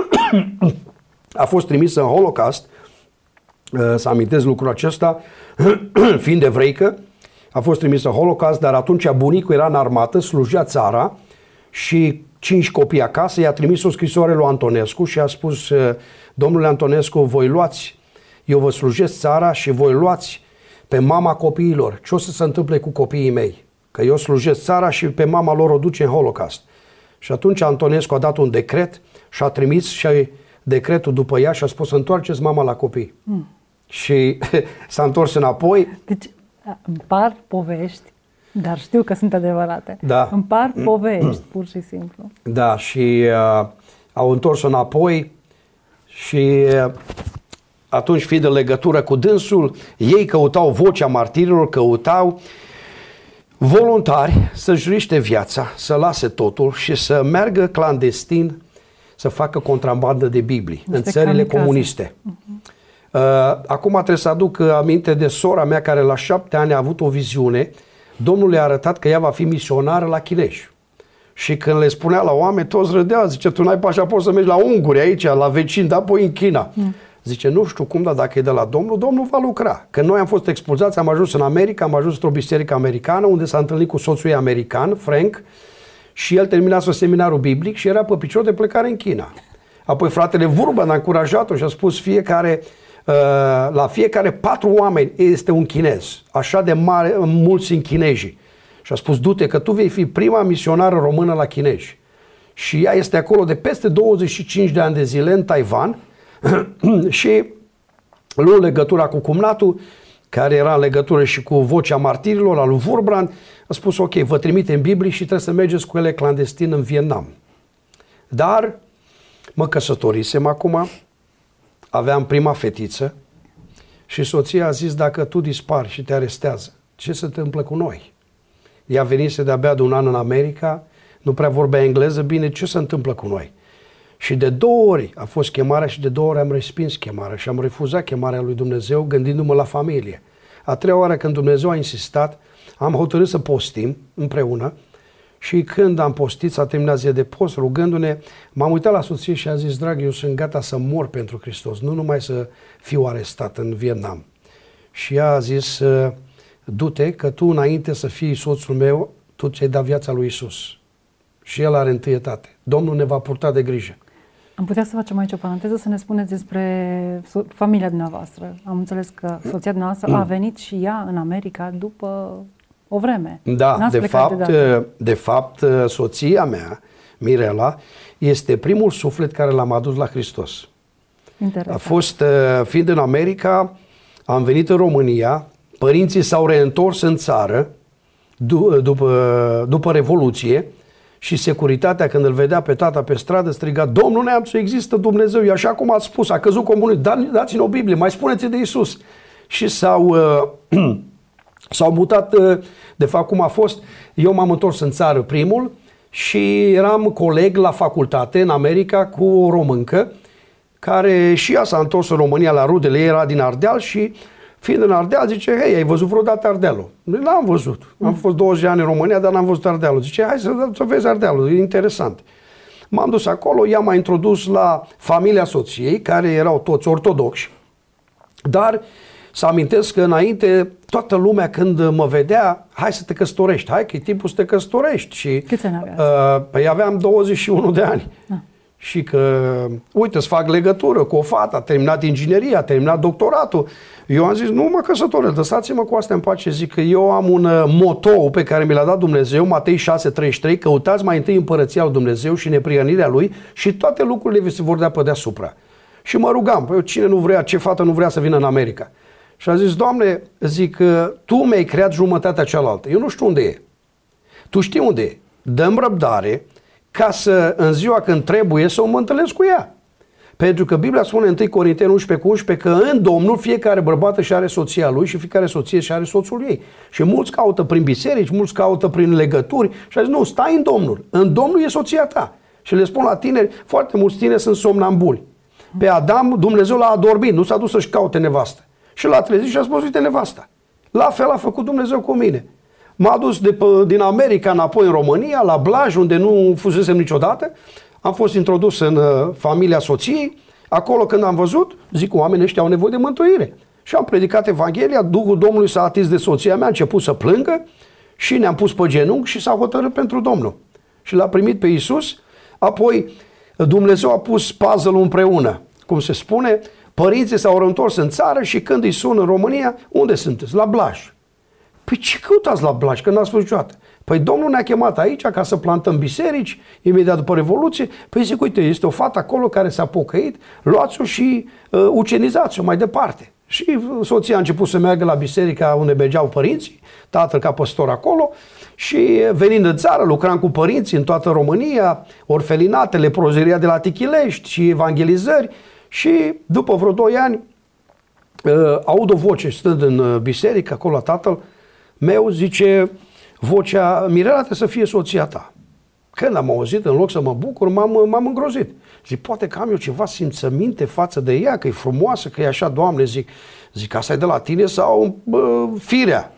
a fost trimisă în Holocaust, uh, să amintesc lucrul acesta, fiind evreică, a fost trimisă în Holocaust, dar atunci bunicul era în armată, slujea țara și cinci copii acasă, i-a trimis o scrisoare lui Antonescu și a spus, domnule Antonescu, voi luați, eu vă slujesc țara și voi luați pe mama copiilor. Ce o să se întâmple cu copiii mei? Că eu slujesc țara și pe mama lor o duce în Holocaust. Și atunci Antonescu a dat un decret și a trimis și decretul după ea și a spus, întoarceți mama la copii. Mm. Și s-a întors înapoi. Deci îmi par povești, dar știu că sunt adevărate. Da. Îmi par povești, pur și simplu. Da, și uh, au întors înapoi și uh, atunci, fiind de legătură cu dânsul, ei căutau vocea martirilor, căutau voluntari să-și riște viața, să lase totul și să meargă clandestin să facă contrabandă de Biblii în țările comuniste. Uh-huh. Uh, acum trebuie să aduc aminte de sora mea care la șapte ani a avut o viziune. Domnul i-a arătat că ea va fi misionară la chinezi. Și când le spunea la oameni, toți râdeau, zice, tu n-ai pașaport să mergi la unguri aici, la vecini, dar apoi în China. Mm. Zice, nu știu cum, dar dacă e de la Domnul, Domnul va lucra. Când noi am fost expulzați, am ajuns în America, am ajuns într-o biserică americană, unde s-a întâlnit cu soțul ei american, Frank, și el terminase seminarul biblic și era pe picior de plecare în China. Apoi fratele Wurbrand a încurajat-o și a spus, fiecare, uh, la fiecare patru oameni este un chinez, așa de mare, mulți sunt chinezii. Și a spus, du-te că tu vei fi prima misionară română la chinezi. Și ea este acolo de peste douăzeci și cinci de ani de zile în Taiwan și luând legătura cu cumnatul, care era în legătură și cu Vocea Martirilor, al lui Wurbrand, a spus, ok, vă trimitem Biblii și trebuie să mergeți cu ele clandestin în Vietnam. Dar mă căsătorisem acum, aveam prima fetiță și soția a zis, dacă tu dispari și te arestează, ce se întâmplă cu noi? Ea venise de-abia de un an în America, nu prea vorbea engleză, bine, ce se întâmplă cu noi? Și de două ori a fost chemarea și de două ori am respins chemarea și am refuzat chemarea lui Dumnezeu gândindu-mă la familie. A treia oară când Dumnezeu a insistat, am hotărât să postim împreună și când am postit, s-a terminat ziua de post, rugându-ne, m-am uitat la soție și am zis, drag, eu sunt gata să mor pentru Hristos, nu numai să fiu arestat în Vietnam. Și ea a zis, du-te că tu înainte să fii soțul meu, tu ți-ai dat viața lui Iisus. Și El are întâietate. Domnul ne va purta de grijă. Am putea să facem aici o paranteză, să ne spuneți despre familia dumneavoastră. Am înțeles că soția dumneavoastră a venit și ea în America după o vreme. Da, de fapt, de, de fapt, soția mea, Mirela, este primul suflet care l-am adus la Hristos. Interesant. A fost, fiind în America, am venit în România, părinții s-au reîntors în țară după, după Revoluție și securitatea, când îl vedea pe tata pe stradă, striga, Domnul Neamțu, există Dumnezeu, e așa cum ați spus, a căzut comunism, da, dați-ne o Biblie, mai spuneți de Iisus. Și s-au, uh, s-au mutat, uh, de fapt cum a fost, eu m-am întors în țară primul și eram coleg la facultate în America cu o româncă, care și ea s-a întors în România la rudele ei, era din Ardeal și fiind în Ardeal, zice, hei, ai văzut vreodată Ardealul? Nu l-am văzut. Am fost douăzeci de ani în România, dar n-am văzut Ardealul. Zice, hai să, să vezi Ardealul, e interesant. M-am dus acolo, ea m-a introdus la familia soției, care erau toți ortodoxi, dar să amintesc că înainte toată lumea când mă vedea, hai să te căsătorești, hai că e timpul să te căsătorești. Și, câți ani aveați? Uh, păi aveam douăzeci și unu de ani. Ah. Și că, uite, îți fac legătură cu o fată, a terminat ingineria, a terminat doctoratul. Eu am zis, nu mă căsătoresc, lăsați-mă cu astea în pace. Zic că eu am un motou pe care mi l-a dat Dumnezeu, Matei șase treizeci și trei, căutați mai întâi împărăția lui Dumnezeu și neprihănirea Lui și toate lucrurile vi se vor dea pe deasupra. Și mă rugam, păi cine nu vrea, ce fată nu vrea să vină în America? Și a zis, Doamne, zic, Tu mi-ai creat jumătatea cealaltă, eu nu știu unde e. Tu știi unde e. Dă-mi răbdare ca să, în ziua când trebuie, să o mă întâlnesc cu ea. Pentru că Biblia spune în întâi Corinteni unsprezece cu unsprezece că în Domnul fiecare bărbat își are soția lui și fiecare soție își are soțul ei. Și mulți caută prin biserici, mulți caută prin legături și a zis, nu, stai în Domnul. În Domnul e soția ta. Și le spun la tineri, foarte mulți tineri sunt somnambuli. Pe Adam Dumnezeu l-a adormit, nu s-a dus să-și caute nevastă. Și l-a trezit și a spus, uite nevasta. La fel a făcut Dumnezeu cu mine. M-a dus de pe, din America înapoi în România, la Blaj, unde nu fusesem niciodată. Am fost introdus în uh, familia soției. Acolo când am văzut, zic, oamenii ăștia au nevoie de mântuire. Și am predicat Evanghelia, Duhul Domnului s-a atins de soția mea, a început să plângă și ne-am pus pe genunchi și s-a hotărât pentru Domnul. Și l-a primit pe Iisus. Apoi Dumnezeu a pus puzzle-ul împreună. Cum se spune, părinții s-au reîntors în țară și când îi sun în România, unde sunteți? La Blaj. Păi ce căutați la Blaj, că n-ați fost niciodată? Păi Domnul ne-a chemat aici ca să plantăm biserici, imediat după Revoluție. Păi zic, uite, este o fată acolo care s-a pocăit, luați-o și uh, ucenizați-o mai departe. Și soția a început să meargă la biserica unde mergeau părinții, tatăl ca păstor acolo, și venind în țară, lucram cu părinții în toată România, orfelinate, leprozeria de la Tichilești și evangelizări. Și după vreo doi ani, uh, aud o voce stând în biserică, acolo la tatăl meu, zice, vocea, Mirela, trebuie să fie soția ta. Când am auzit, în loc să mă bucur, m-am, m-am îngrozit. Zic, poate că am eu ceva simțăminte față de ea, că e frumoasă, că e așa, Doamne, zic, zic, asta e de la tine sau bă, firea?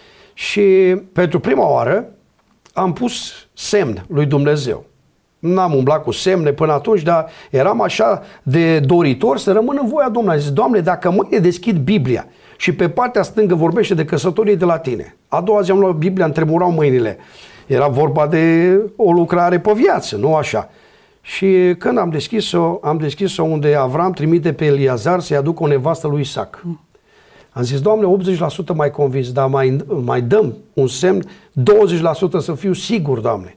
Și pentru prima oară am pus semn lui Dumnezeu. N-am umblat cu semne până atunci, dar eram așa de doritor să rămân în voia Domnului. Zic, Doamne, dacă mâine deschid Biblia și pe partea stângă vorbește de căsătorie de la tine. A doua zi am luat Biblia, îmi tremurau mâinile. Era vorba de o lucrare pe viață, nu așa. Și când am deschis-o, am deschis-o unde Avram trimite pe Eliazar să-i aducă o nevastă lui Isaac. Am zis, Doamne, optzeci la sută mai convins, dar mai, mai dăm un semn, douăzeci la sută să fiu sigur, Doamne.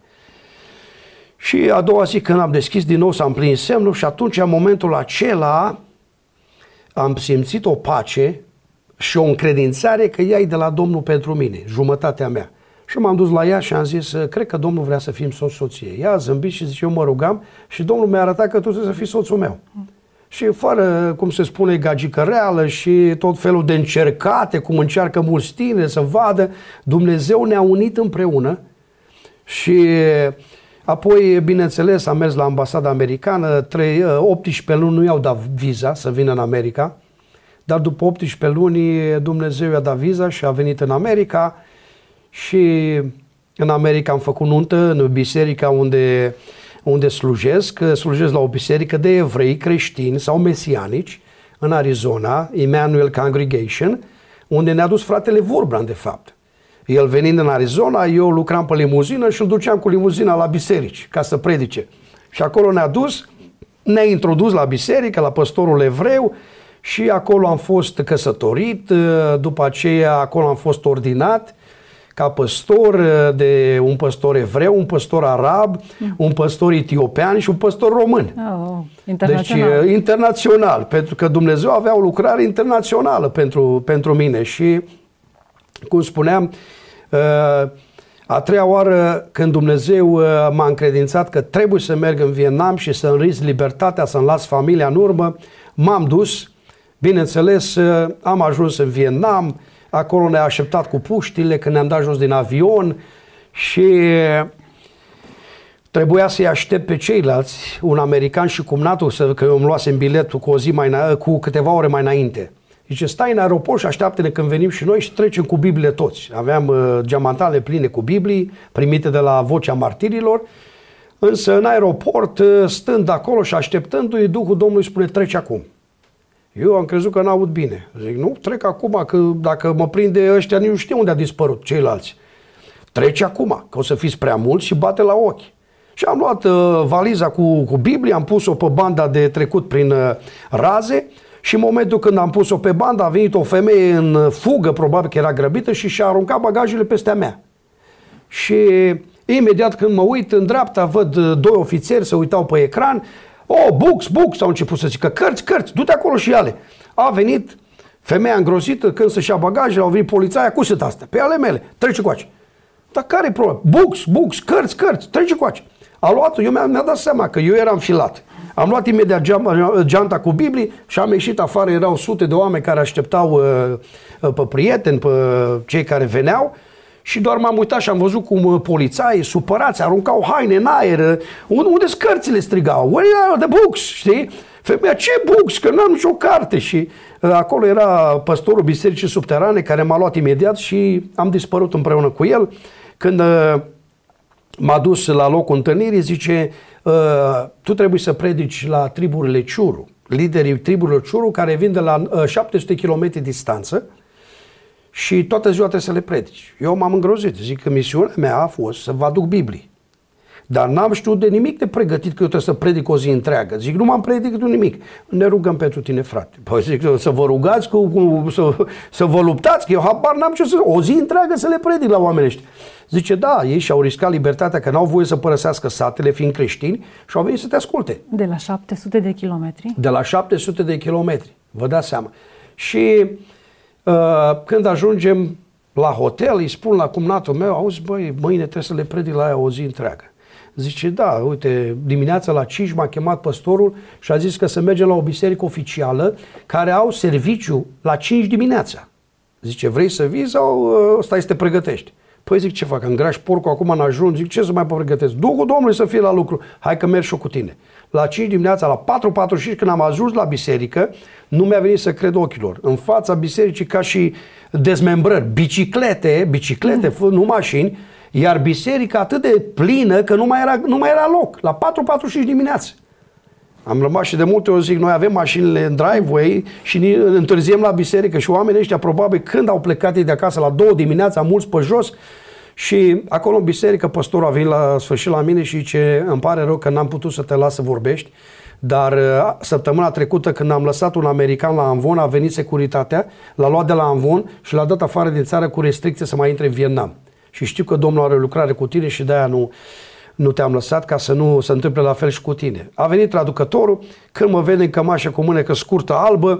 Și a doua zi când am deschis din nou s-a împlinit semnul și atunci, în momentul acela, am simțit o pace și o încredințare că ea e de la Domnul pentru mine, jumătatea mea. Și m-am dus la ea și am zis, cred că Domnul vrea să fim soț-soție. Ea a zâmbit și zice, eu mă rugam și Domnul mi-a arătat că tu trebuie să fii soțul meu. Mm. Și fără, cum se spune, gagică reală și tot felul de încercate, cum încearcă mulți tineri să vadă, Dumnezeu ne-a unit împreună și apoi, bineînțeles, am mers la ambasada americană, optsprezece luni nu i-au dat viza să vină în America, dar după optsprezece luni Dumnezeu i-a dat viza și a venit în America și în America am făcut nuntă în biserica unde, unde slujesc, slujesc la o biserică de evrei creștini sau mesianici în Arizona, Emmanuel Congregation, unde ne-a dus fratele Vorbrand, de fapt. El venind în Arizona, eu lucram pe limuzină și îl duceam cu limuzina la biserici ca să predice. Și acolo ne-a dus, ne-a introdus la biserică, la păstorul evreu și acolo am fost căsătorit, după aceea acolo am fost ordinat ca păstor de un păstor evreu, un păstor arab, mm. un păstor etiopean și un păstor român. Oh, internațional. Deci internațional, pentru că Dumnezeu avea o lucrare internațională pentru, pentru mine și, cum spuneam, a treia oară când Dumnezeu m-a încredințat că trebuie să merg în Vietnam și să-mi risc libertatea, să-mi las familia în urmă, m-am dus. Bineînțeles, am ajuns în Vietnam, acolo ne-a așteptat cu puștile când ne-am dat jos din avion și trebuia să-i aștept pe ceilalți, un american și cumnatul, că eu îmi luasem biletul cu, o zi mai, cu câteva ore mai înainte. Zice, stai în aeroport și așteaptă-ne când venim și noi și trecem cu Bibliile toți. Aveam uh, geamantale pline cu Biblii, primite de la Vocea Martirilor, însă în aeroport, uh, stând acolo și așteptându-i, Duhul Domnului spune, treci acum. Eu am crezut că n-aud bine. Zic, nu, trec acum, că dacă mă prinde ăștia, nici nu știu unde a dispărut ceilalți. Treci acum, că o să fiți prea mulți și bate la ochi. Și am luat uh, valiza cu, cu Biblie, am pus-o pe banda de trecut prin uh, raze și în momentul când am pus-o pe bandă a venit o femeie în fugă, probabil că era grăbită și și-a aruncat bagajele peste a mea. Și imediat când mă uit în dreapta, văd doi ofițeri se uitau pe ecran. Oh, books, books, au început să zică, cărți, cărți, du-te acolo și ale. A venit femeia îngrozită, când să-și ia bagajele, au venit polițaia, cu sunt astea? Pe ale mele, trece coace. Dar care e problema? Books, books, cărți, cărți, trece coace. A luat-o, eu mi-am mi dat seama că eu eram filat. Am luat imediat geanta cu Biblii și am ieșit afară, erau sute de oameni care așteptau uh, pe prieteni, pe cei care veneau și doar m-am uitat și am văzut cum polițaii supărați aruncau haine în aer. Unde-s cărțile, strigau? Where are the books? Știi? Femeia, ce books? Că n-am nicio carte. Și uh, acolo era păstorul bisericii subterane care m-a luat imediat și am dispărut împreună cu el. Când uh, m-a dus la locul întâlnirii, zice, uh, tu trebuie să predici la triburile Ciuru, liderii triburilor Ciuru care vin de la uh, șapte sute de kilometri distanță și toată ziua trebuie să le predici. Eu m-am îngrozit, zic că misiunea mea a fost să vă aduc Biblii. Dar n-am știut de nimic de pregătit că eu trebuie să predic o zi întreagă. Zic, nu m-am pregătit nimic. Ne rugăm pentru tine, frate. Păi zic, să vă rugați, cu, cu, să, să vă luptați, că eu habar n-am ce să... O zi întreagă să le predic la oamenii ăștia. Zice, da, ei și-au riscat libertatea că n-au voie să părăsească satele, fiind creștini, și au venit să te asculte. De la șapte sute de kilometri? De la șapte sute de kilometri, vă dați seama. Și uh, când ajungem la hotel, îi spun la cumnatul meu, auzi, băi, mâine trebuie să le predic la aia o zi întreagă. Zice, da, uite, dimineața la cinci m-a chemat păstorul și a zis că să mergem la o biserică oficială care au serviciu la cinci dimineața. Zice, vrei să vii sau uh, stai să te pregătești? Păi zic, ce fac, îngrași porcul, acum n-ajung, zic, ce să mai pregătesc? Duhul Domnului să fie la lucru, hai că merg și eu cu tine. La cinci dimineața, la patru patruzeci și cinci, când am ajuns la biserică, nu mi-a venit să cred ochilor. În fața bisericii, ca și dezmembrări, biciclete, biciclete, mm. nu mașini, iar biserica atât de plină că nu mai era, nu mai era loc, la patru patruzeci și cinci dimineața. Am rămas și de multe ori zic, noi avem mașinile în driveway și întârziem la biserică și oamenii ăștia probabil când au plecat ei de acasă la două dimineața, mulți pe jos și acolo în biserică păstorul a venit la sfârșit la mine și zice, îmi pare rău că n-am putut să te las să vorbești, dar săptămâna trecută când am lăsat un american la Amvon, a venit securitatea, l-a luat de la Amvon și l-a dat afară din țară cu restricție să mai intre în Vietnam. Și știu că Domnul are lucrare cu tine și de-aia nu, nu te-am lăsat ca să nu se întâmple la fel și cu tine. A venit traducătorul, când mă vede în cămașă cu mânecă scurtă albă,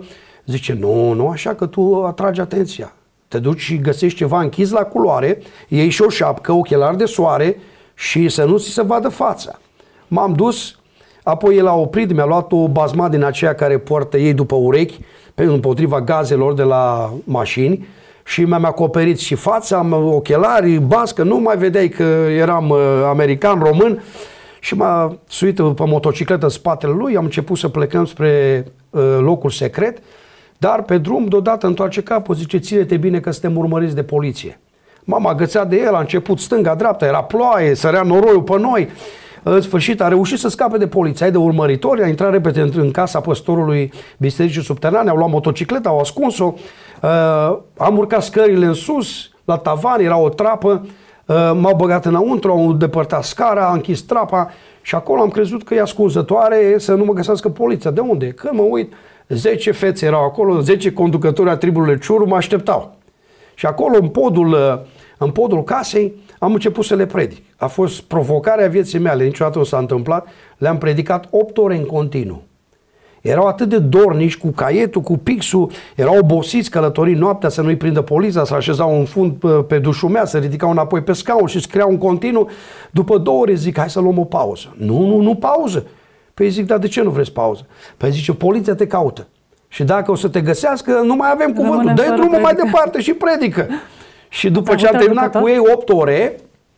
Zice, nu, nu așa că tu atragi atenția. Te duci și găsești ceva închis la culoare, iei și o șapcă, ochelari de soare și să nu ți se vadă fața. M-am dus, apoi el a oprit, mi-a luat o bazma din aceea care poartă ei după urechi, împotriva gazelor de la mașini și mi-am acoperit și fața, ochelari, bască, nu mai vedeai că eram uh, american, român și m-a suit pe motocicletă în spatele lui, am început să plecăm spre uh, locul secret, dar pe drum deodată întoarce capul, zice, ține-te bine că suntem urmăriți de poliție. M-am agățat de el, a început stânga, dreapta, era ploaie, sărea noroiul pe noi. În sfârșit a reușit să scape de poliție, de urmăritori, a intrat repede în casa păstorului bisericii subterane, au luat motocicleta, au ascuns-o, uh, am urcat scările în sus, la tavan, era o trapă, uh, m-au băgat înăuntru, au depărtat scara, a închis trapa și acolo am crezut că e ascunzătoare să nu mă găsească poliția. De unde? Când mă uit, zece fețe erau acolo, zece conducători a tribului Ciuru mă așteptau. Și acolo, în podul, în podul casei, am început să le predic. A fost provocarea vieții mele, niciodată nu s-a întâmplat. Le-am predicat opt ore în continuu. Erau atât de dornici cu caietul, cu pixul, erau obosiți, călătorii noaptea să nu-i prindă poliția, să așezau în fund pe dușumea, să ridicau înapoi pe scaun și scriau în continuu. După două ore zic, hai să luăm o pauză. Nu, nu, nu pauză. Păi zic, dar de ce nu vreți pauză? Păi zice, poliția te caută. Și dacă o să te găsească, nu mai avem cuvântul. Dă-i drumul mai departe și predică. Și după ce am terminat cu ei opt ore,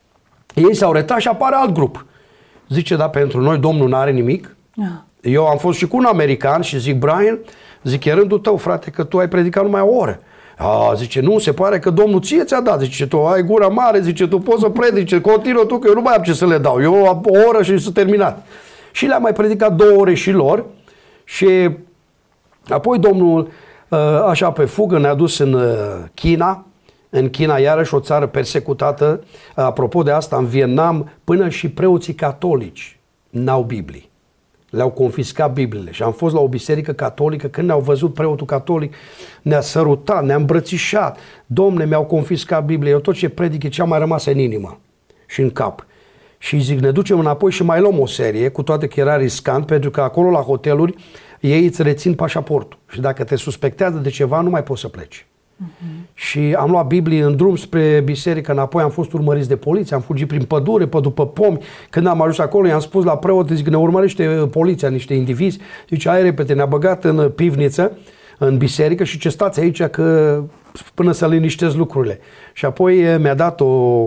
ei s-au retras și apare alt grup. Zice, da, pentru noi Domnul n-are nimic. Eu am fost și cu un american și zic, Brian, zic, e rândul tău, frate, că tu ai predicat numai o oră. A, zice, nu, se pare că Domnul ție ți-a dat. Zice, tu ai gura mare, zice, tu poți să predici, continuă tu, că eu nu mai am ce să le dau. Eu am o oră și s-a terminat. Și le-am mai predicat două ore și lor și apoi Domnul, așa pe fugă, ne-a dus în China, în China, iarăși o țară persecutată. Apropo de asta, în Vietnam, până și preoții catolici n-au Biblii. Le-au confiscat Bibliile. Și am fost la o biserică catolică, când ne-au văzut preotul catolic, ne-a sărutat, ne-a îmbrățișat. Domne, mi-au confiscat Biblia. Eu tot ce predic e ce a mai rămas în inimă și în cap. Și zic, ne ducem înapoi și mai luăm o serie, cu toate că era riscant, pentru că acolo la hoteluri ei îți rețin pașaportul. Și dacă te suspectează de ceva, nu mai poți să pleci. Uh-huh. Și am luat Biblie în drum spre biserică, înapoi am fost urmăriți de poliție, am fugit prin pădure, pe după pomi. Când am ajuns acolo, i-am spus la preot, zic, ne urmărește poliția, niște indivizi. Zice, hai repede, ne-a băgat în pivniță, în biserică și ce stați aici că până să liniștesc lucrurile. Și apoi mi-a dat o, uh,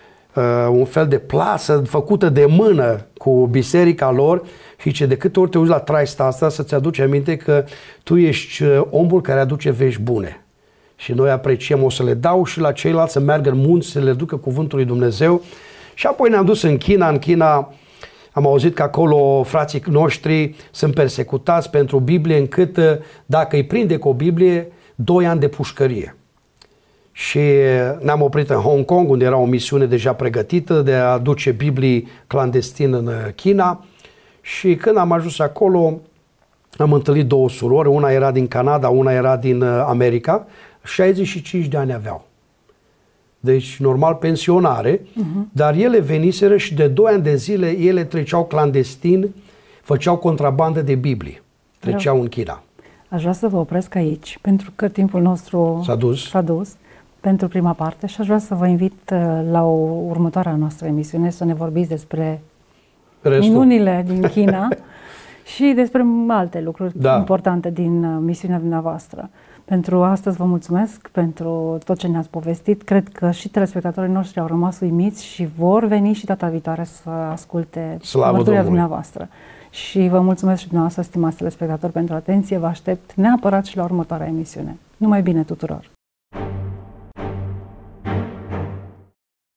un fel de plasă făcută de mână cu biserica lor și ce de câte ori te uiți la traista asta să-ți aduce aminte că tu ești omul care aduce vești bune. Și noi apreciem, o să le dau și la ceilalți să meargă în munți, să le ducă cuvântul lui Dumnezeu. Și apoi ne-am dus în China. În China am auzit că acolo frații noștri sunt persecutați pentru Biblie, încât dacă îi prinde cu o Biblie, doi ani de pușcărie. Și ne-am oprit în Hong Kong, unde era o misiune deja pregătită de a aduce Biblii clandestin în China. Și când am ajuns acolo, am întâlnit două surori, una era din Canada, una era din America, șaizeci și cinci de ani aveau. Deci, normal, pensionare, uh-huh. Dar ele veniseră și de doi ani de zile ele treceau clandestin, făceau contrabandă de Biblii, treceau Vreau. în China. Aș vrea să vă opresc aici, pentru că timpul nostru s-a dus. s-a dus pentru prima parte și aș vrea să vă invit la o următoarea noastră emisiune să ne vorbiți despre Restul. minunile din China și despre alte lucruri da. importante din misiunea dumneavoastră. Pentru astăzi vă mulțumesc pentru tot ce ne-ați povestit. Cred că și telespectatorii noștri au rămas uimiți și vor veni și data viitoare să asculte mărturia dumneavoastră. Și vă mulțumesc și dumneavoastră, stimați telespectatori, pentru atenție. Vă aștept neapărat și la următoarea emisiune. Numai bine tuturor!